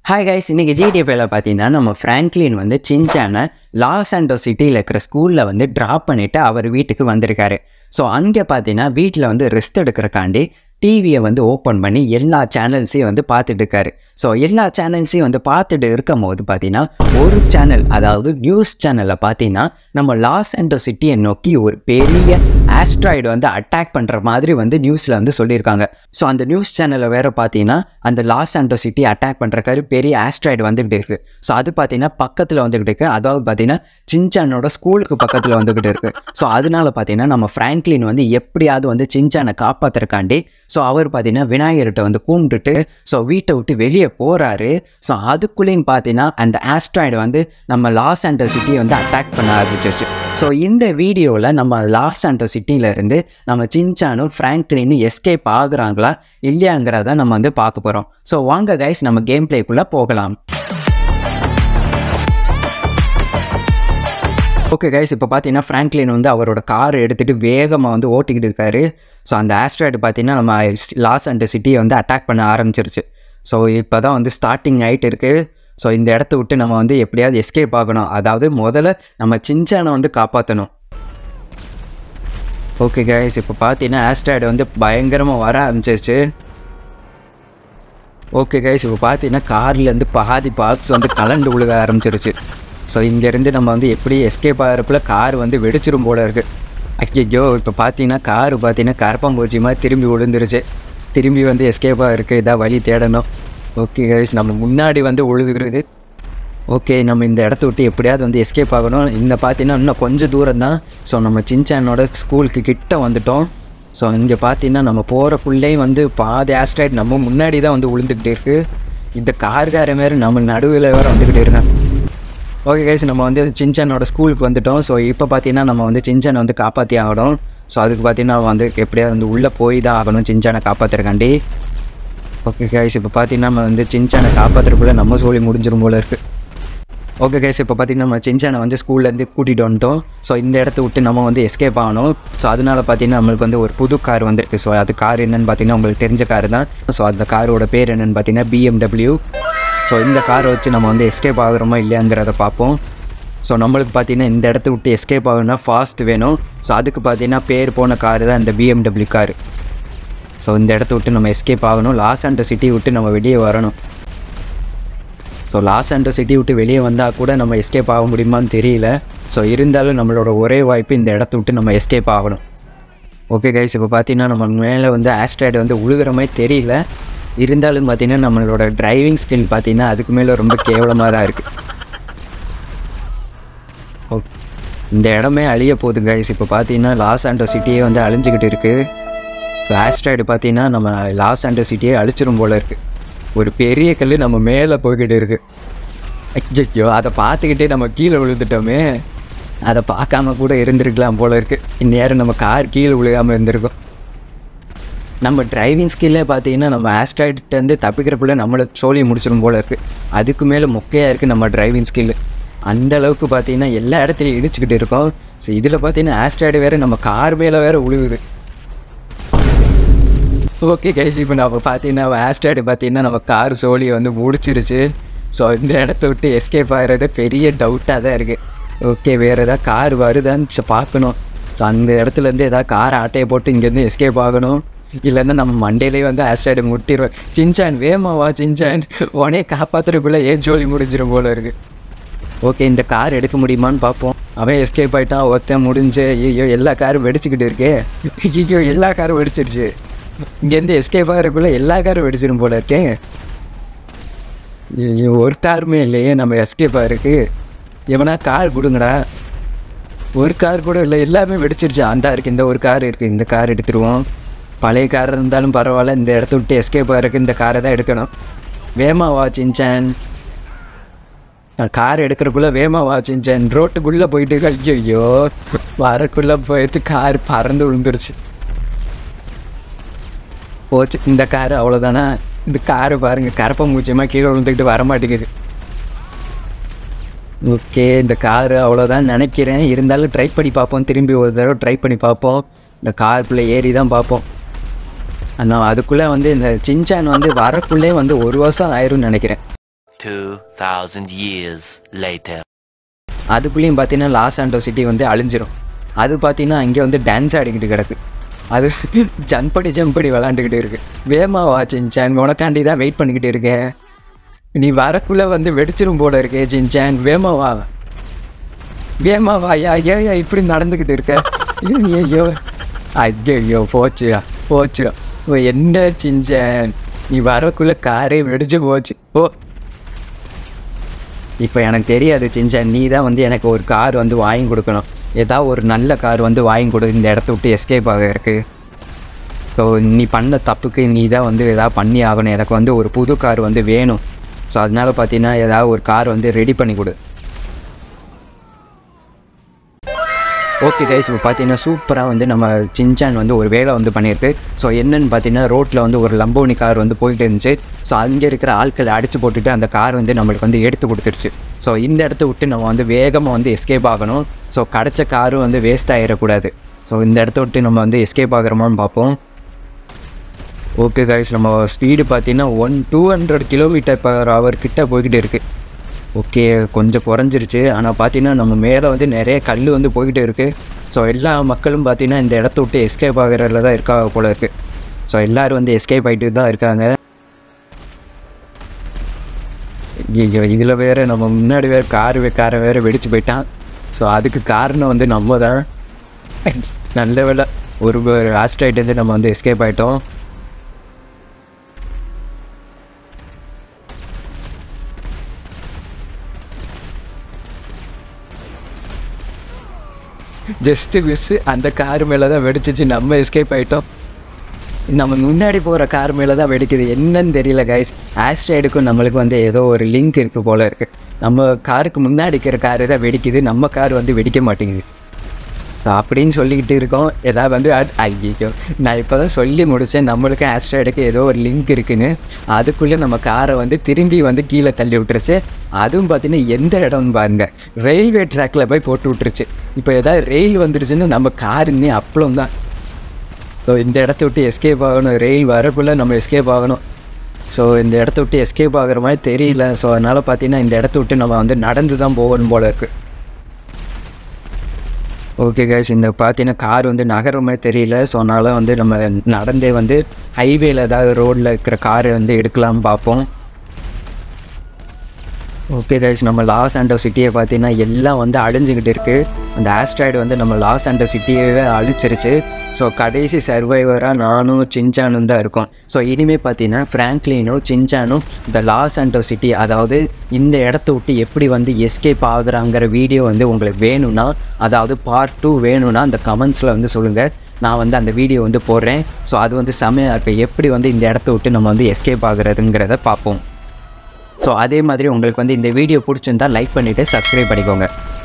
Hi guys, இன்றைக்கி ஜிடிஎஃப்ல பார்த்தீங்கன்னா நம்ம ஃப்ராங்க்லின் வந்து சின்சானை லாஸ் ஆண்டோஸ் சிட்டியில் இருக்கிற ஸ்கூலில் வந்து ட்ராப் பண்ணிவிட்டு அவர் வீட்டுக்கு வந்திருக்காரு. ஸோ அங்கே பார்த்தீங்கன்னா வீட்டில் வந்து ரெஸ்ட் எடுக்கிறக்காண்டி டிவியை வந்து ஓப்பன் பண்ணி எல்லா சேனல்ஸையும் வந்து பார்த்துட்டு இருக்காரு. ஸோ எல்லா சேனல்ஸையும் வந்து பார்த்துட்டு இருக்கும் போது பார்த்தீங்கன்னா ஒரு சேனல், அதாவது நியூஸ் சேனலில் பார்த்தீங்கன்னா நம்ம லாஸ் ஆண்டோஸ் சிட்டியை நோக்கி ஒரு பெரிய ஆஸ்ட்ராய்டு வந்து அட்டாக் பண்ணுற மாதிரி வந்து நியூஸில் வந்து சொல்லியிருக்காங்க. ஸோ அந்த நியூஸ் சேனலில் வேறு பார்த்தீங்கன்னா அந்த லாஸ் ஆண்டோஸ் சிட்டி அட்டாக் பண்ணுறக்காரு பெரிய ஆஸ்ட்ராய்டு வந்துக்கிட்டு இருக்குது. ஸோ அது பார்த்தீங்கன்னா பக்கத்தில் வந்துக்கிட்டு இருக்குது, அதாவது பார்த்தீங்கன்னா சின்சானோட ஸ்கூலுக்கு பக்கத்தில் வந்துக்கிட்டு இருக்குது. ஸோ அதனால பார்த்தீங்கன்னா நம்ம ஃப்ராங்க்லின் வந்து எப்படியாவது வந்து சின்சானை காப்பாற்றுறக்காண்டி ஸோ அவர் பார்த்தீங்கன்னா விநாயகர்கிட்ட வந்து கும்பிட்டுட்டு ஸோ வீட்டை விட்டு வெளியே போகிறாரு. ஸோ அதுக்குள்ளேயும் பார்த்தீங்கன்னா அந்த ஆஸ்ட்ராய்டு வந்து நம்ம லாஸ் ஆண்டோஸ் சிட்டியை வந்து அட்டாக் பண்ண ஆரம்பிச்சிருச்சு. ஸோ இந்த வீடியோவில் நம்ம லாஸ் ஆண்டோஸ் சிட்டியிலேருந்து நம்ம சின்சானும் ஃப்ராங்க்லினும் எஸ்கேப் ஆகுறாங்களா இல்லையாங்கிறத நம்ம வந்து பார்க்க போகிறோம். ஸோ வாங்க கைஸ், நம்ம கேம் பிளேக்குள்ளே போகலாம். ஓகே கைஸ், இப்போ பார்த்தீங்கன்னா ஃப்ராங்க்லின் வந்து அவரோட காரை எடுத்துகிட்டு வேகமாக வந்து ஓட்டிக்கிட்டு இருக்காரு. ஸோ அந்த ஆஸ்ட்ராய்டு பார்த்தீங்கன்னா நம்ம லாஸ் ஆண்டோஸ் சிட்டியை வந்து அட்டாக் பண்ண ஆரம்பிச்சிருச்சு. ஸோ இப்போ தான் வந்து ஸ்டார்டிங் ஆகிட்டு இருக்குது. ஸோ இந்த இடத்த விட்டு நம்ம வந்து எப்படியாவது எஸ்கேப் ஆகணும், அதாவது முதல்ல நம்ம சின்சானை வந்து காப்பாற்றணும். ஓகே கைஸ், இப்போ பார்த்தீங்கன்னா ஆஸ்ட்ராய்டு வந்து பயங்கரமாக வர ஆரம்பிச்சிருச்சு. ஓகே கைஸ், இப்போ பார்த்தீங்கன்னா கார்லேருந்து பாதி பார்ட்ஸ் வந்து கலண்டு விழுக ஆரம்பிச்சிருச்சு. ஸோ இங்கேருந்து நம்ம வந்து எப்படி எஸ்கேப் ஆகிறப்பல கார் வந்து வெடிச்சிரும் போல இருக்குது. ஐயோ, இப்போ பார்த்தீங்கன்னா கார் பார்த்தீங்கன்னா கரப்பாம்பூச்சி மாதிரி திரும்பி விழுந்துருச்சு. திரும்பி வந்து எஸ்கேப்பாக இருக்குது, இதாக வழி தேடணும். ஓகே கைஸ், நம்ம முன்னாடி வந்து உழுதுகிறது. ஓகே, நம்ம இந்த இடத்த விட்டு எப்படியாவது வந்து எஸ்கேப் ஆகணும். இந்த பார்த்தீங்கன்னா இன்னும் கொஞ்சம் தூரம் தான். ஸோ நம்ம சின்சானோட ஸ்கூலுக்கு கிட்ட வந்துட்டோம். ஸோ இங்கே பார்த்தீங்கன்னா நம்ம போகிறக்குள்ளேயும் வந்து பாதி ஆஸ்ட்ராய்டு நம்ம முன்னாடி தான் வந்து விழுந்துக்கிட்டே இருக்குது. இந்த கார்கார மாரி நம்ம நடுவில் வேறு வந்துக்கிட்டே இருக்கேன். ஓகே கைஸ், நம்ம வந்து சின்சானோட ஸ்கூலுக்கு வந்துவிட்டோம். ஸோ இப்போ பார்த்தீங்கன்னா நம்ம வந்து சின்சானை வந்து காப்பாற்றி ஆகணும். ஸோ அதுக்கு பார்த்தீங்கன்னா வந்து எப்படியாவது வந்து உள்ளே போய் தான் ஆகணும் சின்சானை காப்பாற்றுறக்காண்டி. ஓகே கைஸ், இப்போ பார்த்தீங்கன்னா நம்ம வந்து சின்சானை காப்பாற்றுறக்குள்ளே நம்ம சொல்லி முடிஞ்சிடும் போல இருக்குது. ஓகே கைஸ், இப்போ பார்த்தீங்கன்னா நம்ம சின்சானை வந்து ஸ்கூல்லேருந்து கூட்டிகிட்டு வந்துட்டோம். ஸோ இந்த இடத்த விட்டு நம்ம வந்து எஸ்கேப் ஆகணும். ஸோ அதனால் பார்த்தீங்கன்னா நம்மளுக்கு வந்து ஒரு புது கார் வந்துருக்கு. ஸோ அது கார் என்னென்னு பார்த்தீங்கன்னா உங்களுக்கு தெரிஞ்ச கார் தான். ஸோ அந்த காரோட பேர் என்னென்னு பார்த்தீங்கன்னா BMW. ஸோ இந்த காரை வச்சு நம்ம வந்து எஸ்கேப் ஆகுறோமா இல்லையாங்கிறத பார்ப்போம். ஸோ நம்மளுக்கு பார்த்தீங்கன்னா இந்த இடத்த விட்டு எஸ்கேப் ஆகணும்னா ஃபாஸ்ட் வேணும். ஸோ அதுக்கு பார்த்தீங்கன்னா பேர் போன கார் தான் இந்த BMW கார். ஸோ இந்த இடத்த விட்டு நம்ம எஸ்கேப் ஆகணும். லாஸ் ஆண்டோஸ் சிட்டி விட்டு நம்ம வெளியே வரணும். ஸோ லாஸ் ஆண்டோஸ் சிட்டி விட்டு வெளியே வந்தால் கூட நம்ம எஸ்கேப் ஆக முடியுமான்னு தெரியல. ஸோ இருந்தாலும் நம்மளோட ஒரே வாய்ப்பு இந்த இடத்த விட்டு நம்ம எஸ்கேப் ஆகணும். ஓகே கைஸ், இப்போ பார்த்தீங்கன்னா நம்ம மேலே வந்து ஆஸ்ட்ராய்டு வந்து உழுகிற மாதிரி தெரியல. இருந்தாலும் பார்த்தீங்கன்னா நம்மளோட டிரைவிங் ஸ்கில் பார்த்தீங்கன்னா அதுக்கு மேலே ரொம்ப கேவலமாக தான் இருக்குது. ஓகே, இந்த இடமே அழிய போகுது கைஸ். இப்போ பார்த்தீங்கன்னா லாஸ் ஆண்டோஸ் சிட்டியே வந்து அழிஞ்சிக்கிட்டு இருக்குது. இப்போ ஆஸ்ட்ராய்டு பார்த்தீங்கன்னா நம்ம லாஸ் ஆண்டோஸ் சிட்டியே அழிச்சிரும் போல் இருக்குது. ஒரு பெரிய கல் நம்ம மேலே போய்கிட்டு இருக்குது. ஐயோ, அதை பார்த்துக்கிட்டே நம்ம கீழே விழுந்துட்டோமே. அதை பார்க்காம கூட இருந்திருக்கலாம் போல் இருக்குது. இந்நேரம் நம்ம கார் கீழே விழுகாமல் இருந்திருக்கோம். நம்ம டிரைவிங் ஸ்கில்லே பார்த்தீங்கன்னா நம்ம ஆஸ்ட்ராய்டுலேருந்து தப்பிக்கிறக்குள்ளே நம்மளை சோழி முடிச்சிடும் போல் இருக்குது. அதுக்கு மேலே மொக்கையாக இருக்குது நம்ம டிரைவிங் ஸ்கில். அந்தளவுக்கு பார்த்தீங்கன்னா எல்லா இடத்துலையும் இடிச்சுக்கிட்டு இருக்கோம். ஸோ இதில் பார்த்தீங்கன்னா ஆஸ்ட்ராய்டு வேறு நம்ம கார் மேலே வேறு விழுகுது. ஓகே கைஸ், இப்போ நம்ம பார்த்தீங்கன்னா ஆஸ்ட்ராய்டு பார்த்தீங்கன்னா நம்ம கார் சோழியை வந்து முடிச்சிருச்சு. ஸோ இந்த இடத்த விட்டு எஸ்கேப் ஆகிறது பெரிய டவுட்டாக தான் இருக்குது. ஓகே, வேறு எதாவது கார் வருதான்னு பார்க்கணும். ஸோ அந்த இடத்துலேருந்து எதாவது கார் ஆட்டையை போட்டு இங்கேருந்து எஸ்கேப் ஆகணும். இல்லைன்னா நம்ம மண்டேலேயே வந்து ஆஸ்ட்ராய்டு முட்டிடுவேன். சின்சான் வேமாவா சின்சான், உடனே காப்பாற்றுறதுக்குள்ளே ஏன் ஜோலி முடிஞ்சிடும் போல் இருக்குது. ஓகே, இந்த கார் எடுக்க முடியுமான்னு பார்ப்போம். அவன் எஸ்கேப் ஆகிட்டான், ஒருத்தன் முடிஞ்சு. ஐயோ, எல்லா காரும் வெடிச்சிக்கிட்டு இருக்கே. ஐயோ, எல்லா காரும் வெடிச்சிருச்சு. இங்கேருந்து எஸ்கேப் ஆகிறதுக்குள்ளே எல்லா காரும் வெடிச்சிடும் போல இருக்கே. ஒரு காருமே இல்லையே நம்ம எஸ்கேப் ஆகிருக்கு. எவனா கார் கொடுங்கடா. ஒரு கார் கூட இல்லை, எல்லாமே வெடிச்சிருச்சு. அந்த இருக்குது, இந்த ஒரு கார் இருக்குது, இந்த கார் எடுத்துருவோம். பழைய கார் இருந்தாலும் பரவாயில்ல, இந்த இடத்த விட்டு எஸ்கேப் ஆகிறதுக்கு இந்த காரை தான் எடுக்கணும். வேமாவா சின்சான், கார் எடுக்கிறக்குள்ளே வேமாவா சின்சான். ரோட்டுக்குள்ளே போயிட்டு ஐயோ, வரக்குள்ளே போயிட்டு கார் பறந்து விழுந்துருச்சு. போச்சு இந்த கார், அவ்வளோதானே. இந்த காரு பாருங்கள், கரப்பாம்பூச்சியமாக கீழே விழுந்துக்கிட்டு வரமாட்டேங்குது. ஓகே, இந்த காரு அவ்வளோதான் நினைக்கிறேன். இருந்தாலும் ட்ரை பண்ணி பார்ப்போம். திரும்பி ஒரு தடவை ட்ரை பண்ணி பார்ப்போம். இந்த காருக்குள்ளே ஏறி தான் பார்ப்போம். ஆனால் அதுக்குள்ளே வந்து இந்த சின்சான் வந்து வரக்குள்ளே வந்து 1 வருஷம் ஆயிரும்னு நினைக்கிறேன். 2,000 years later. அதுக்குள்ளேயும் பார்த்தீங்கன்னா லாஸ் சாண்டோஸ் சிட்டி வந்து அழிஞ்சிரும். அது பார்த்தீங்கன்னா அங்கே வந்து டான்ஸ் ஆடிக்கிட்டு கிடக்கு. அது ஜம்ப் பண்ணி விளாண்டுக்கிட்டு இருக்கு. வேகமா வா சின்சான், உனக்காண்டி தான் வெயிட் பண்ணிக்கிட்டு இருக்கேன். நீ வரக்குள்ளே வந்து வெடிச்சிரும் போல இருக்கே சின்சான், வேகமா வா ஐயா ஐயா இப்படி நடந்துக்கிட்டு இருக்க. ஐயோ ஐயோ போச்சு என்ன சின்சான், நீ வரக்குள்ளே காரே வெடிச்சு போச்சு. ஓ இப்போ எனக்கு தெரியாது சின்சான், நீ தான் வந்து எனக்கு ஒரு கார் வந்து வாங்கி கொடுக்கணும். ஏதாவது ஒரு நல்ல கார் வந்து வாங்கி கொடு, இந்த இடத்த விட்டு எஸ்கேப் ஆக இருக்குது. ஸோ நீ பண்ண தப்புக்கு நீ தான் வந்து எதாவது பண்ணி ஆகணும். எனக்கு வந்து ஒரு புது கார் வந்து வேணும். ஸோ அதனால் பார்த்தீங்கன்னா ஏதாவது ஒரு கார் வந்து ரெடி பண்ணி கொடு. ஓகே கைஸ், இப்போ பார்த்தீங்கன்னா சூப்பராக வந்து நம்ம சின்சான் வந்து ஒரு வேலை வந்து பண்ணியிருக்கு. ஸோ என்னென்னு பார்த்தீங்கன்னா ரோட்டில் வந்து ஒரு லம்போனி கார் வந்து போயிட்டு இருந்துச்சு. ஸோ அங்கே இருக்கிற ஆட்களை அடித்து போட்டுட்டு அந்த கார் வந்து நம்மளுக்கு வந்து எடுத்து கொடுத்துருச்சு. ஸோ இந்த இடத்த விட்டு நம்ம வந்து வேகமாக வந்து எஸ்கேப் ஆகணும். ஸோ கிடச்ச காரும் வந்து வேஸ்ட் ஆகிடக்கூடாது. ஸோ இந்த இடத்த விட்டு நம்ம வந்து எஸ்கேப் ஆகிறோமான்னு பார்ப்போம். ஓகே கைஸ், நம்ம ஸ்பீடு பார்த்தீங்கன்னா 200 km/h கிட்ட போய்கிட்டு இருக்குது. ஓகே கொஞ்சம் குறைஞ்சிருச்சு. ஆனால் பார்த்தீங்கன்னா நம்ம மேலே வந்து நிறைய கல் வந்து போய்கிட்டு இருக்குது. ஸோ எல்லா மக்களும் பார்த்தீங்கன்னா இந்த இடத்த விட்டு எஸ்கேப் ஆகிறதுல தான் இருக்கா போல இருக்குது. ஸோ எல்லோரும் வந்து எஸ்கேப் ஆகிட்டு தான் இருக்காங்க. இதில் வேறு நம்ம முன்னாடி காரை வேறு வெடிச்சு போயிட்டான். ஸோ அதுக்கு காரணம் வந்து நம்ம தான். நல்ல வேலை ஒரு ஆஸ்ட்ராய்டு வந்து நம்ம வந்து எஸ்கேப் ஆகிட்டோம். ஜஸ்ட்டு மிஸ்ஸு அந்த கார் மேலே தான் வெடிச்சிச்சு, நம்ம எஸ்கேப் ஆகிட்டோம். நம்ம முன்னாடி போகிற கார் மேலே தான் வெடிக்குது. என்னன்னு தெரியல கைஸ். ஆஸ்ட்ராய்டுக்கும் நம்மளுக்கு வந்து ஏதோ ஒரு லிங்க் இருக்குது போல் இருக்குது. நம்ம காருக்கு முன்னாடி இருக்கிற காரு தான் வெடிக்குது, நம்ம கார் வந்து வெடிக்க மாட்டேங்குது. ஸோ அப்படின்னு சொல்லிக்கிட்டு இருக்கோம். ஏதாவது வந்து ஐயோ, நான் இப்போ தான் சொல்லி முடித்தேன் நம்மளுக்கு ஆஸ்ட்ராய்டுக்கு ஏதோ ஒரு லிங்க் இருக்குதுன்னு. அதுக்குள்ளே நம்ம காரை வந்து திரும்பி வந்து கீழே தள்ளி விட்டுருச்சு. அதுவும் பார்த்தீங்கன்னா எந்த இடம்னு பாருங்கள், ரயில்வே ட்ராக்கில் போய் போட்டு விட்டுருச்சு. இப்போ ஏதாவது ரயில் வந்துருச்சுன்னு நம்ம கார் இன்னும் அப்பளம் தான். ஸோ இந்த இடத்த விட்டு எஸ்கேப் ஆகணும், ரயில் வரக்குள்ளே நம்ம எஸ்கேப் ஆகணும். ஸோ இந்த இடத்த விட்டு எஸ்கேப் ஆகிற மாதிரி தெரியல. ஸோ அதனால் பார்த்தீங்கன்னா இந்த இடத்த விட்டு நம்ம வந்து நடந்து தான் போகணும் போல இருக்குது. ஓகே கைஸ், இந்த பார்த்தீங்கன்னா கார் வந்து நகர மாதிரி தெரியல. ஸோ அதனால் வந்து நம்ம நடந்தே வந்து ஹைவேல ஏதாவது ரோட்டில் இருக்கிற காரை வந்து எடுக்கலாம்னு பார்ப்போம். ஓகே கைஸ், நம்ம லாஸ் சாண்டோஸ் சிட்டியை பார்த்தீங்கன்னா எல்லாம் வந்து அழிஞ்சிக்கிட்டு இருக்குது. அந்த ஆஸ்ட்ராய்டு வந்து நம்ம லாஸ் சாண்டோஸ் சிட்டியவே அழிச்சிருச்சு. ஸோ கடைசி சர்வைவராக நானும் சின்சானும் தான் இருக்கோம். ஸோ இனிமேல் பார்த்தீங்கன்னா ஃப்ராங்க்லினும் சின்சானும் இந்த லாஸ் சாண்டோஸ் சிட்டி, அதாவது இந்த இடத்த விட்டு எப்படி வந்து எஸ்கேப் ஆகுறாங்கிற வீடியோ வந்து உங்களுக்கு வேணும்னா, அதாவது பார்ட் 2 வேணும்னா அந்த கமெண்ட்ஸில் வந்து சொல்லுங்கள். நான் வந்து அந்த வீடியோ வந்து போடுறேன். ஸோ அது வந்து செமையாக இருக்குது. எப்படி வந்து இந்த இடத்த விட்டு நம்ம வந்து எஸ்கேப் ஆகுறதுங்கிறத பார்ப்போம். ஸோ அதே மாதிரி உங்களுக்கு வந்து இந்த வீடியோ பிடிச்சிருந்தால் லைக் பண்ணிவிட்டு சப்ஸ்கிரைப் பண்ணிக்கோங்க.